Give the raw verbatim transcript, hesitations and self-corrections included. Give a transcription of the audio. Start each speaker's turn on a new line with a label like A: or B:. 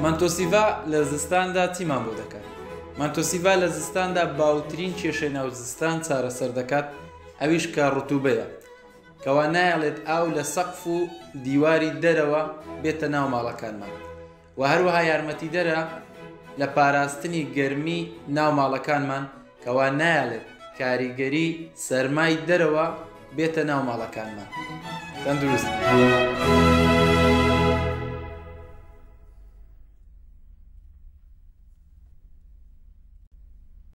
A: مانتۆسیڤا لە زستاندا چیمان بۆ دەکات؟ مانتۆسیڤا لە زستاندا باوترین کێشەی ناو زستان چارەسەر دەکات، ئەویش کە ڕوتوبەیە، کەوا نایەڵێت ئاو لە سەقف و دیواری دەرەوە بێتە ناو ماڵەکانمان، و هەروەها یارمەتی دەرە لە پاراستنی گەرمی ناو ماڵەکانمان، کەوا نایەڵێت کاریگەری سەرمای دەرەوە بێتە ناو ماڵەکانمان. تەندروست.